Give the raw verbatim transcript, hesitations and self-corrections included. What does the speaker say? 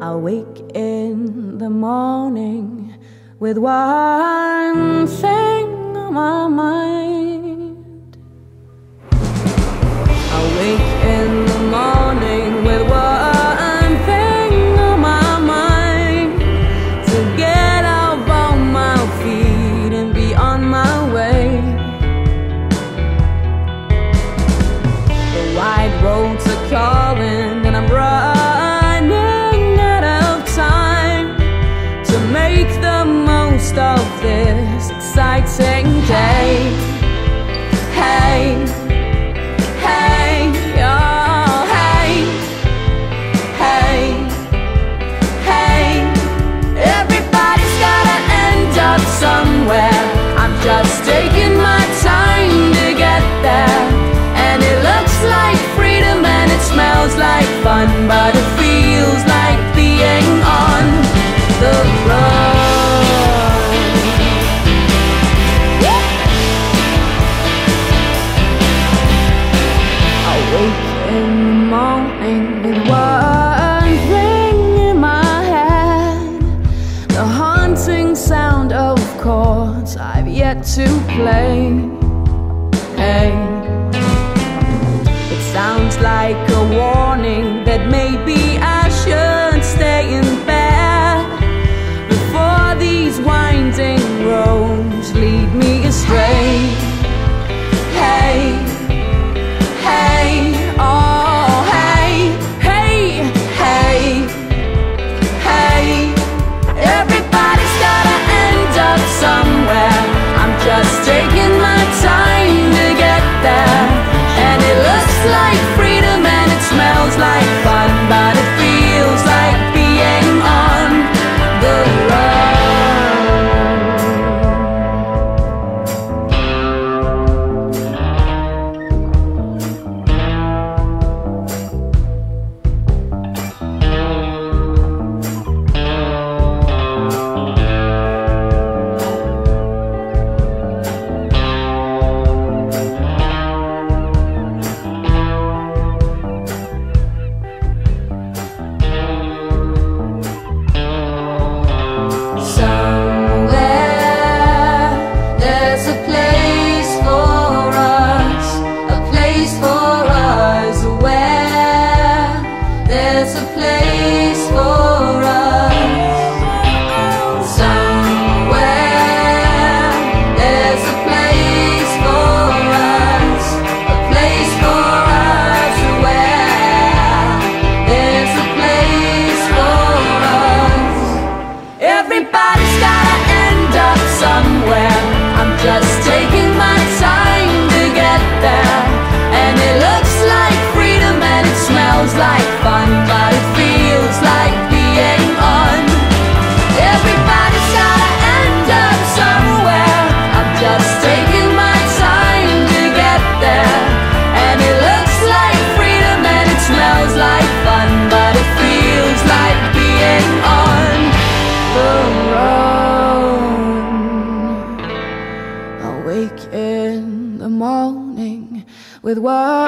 I wake in the morning with one thing on my mind. I wake in the morning with one thing on my mind, to get up on my feet and be on my way. The wide roads are calling and I'm running out of time to make the most of this exciting day. Hey, hey, oh, hey, hey, hey. Everybody's gotta end up somewhere. I'm just taking my time to get there. And it looks like freedom and it smells like fun, but it feels like being on the road. I wake in the morning with one thing in my head, the haunting sound of chords I've yet to play. Hey, it sounds like a warning that maybe I should stay in bed before these winding roads lead me astray. Hey, hey, oh, hey, hey, hey, hey. Everybody's gotta end up somewhere. I'm just taking my time to get there. And it looks like freedom and it smells like fun, but it feels like being on the road. Everybody's gotta end up somewhere. I'm just taking my time to get there. And it looks like freedom and it smells like fun, but it feels like being on. Everybody's gotta end up somewhere. I'm just taking my time to get there. And it looks like freedom and it smells like fun, but it feels like being on the road. I wake in the morning with what